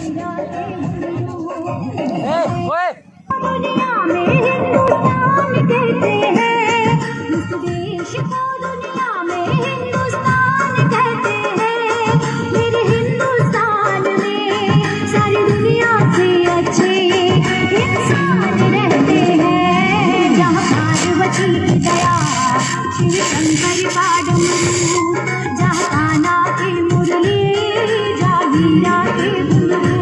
ओए दुनिया में हिंदुस्तान कहते हैं, इस देश को दुनिया में हिंदुस्तान कहते हैं। मेरे हिंदुस्तान में सारी दुनिया से अच्छे इंसान रहते हैं। जहाँ पार्वती की दया, शिव शंकर का डमरू, जहाँ कान्हा की मुरली, जागीरा के घुंघरू।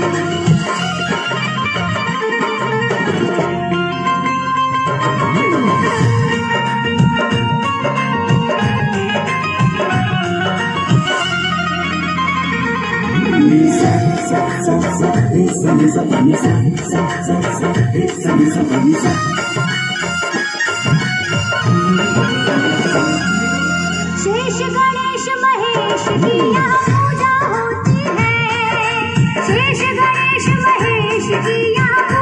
शेष गणेश महेश की यहाँ पूजा होती है। शेष गणेश महेश की यहाँ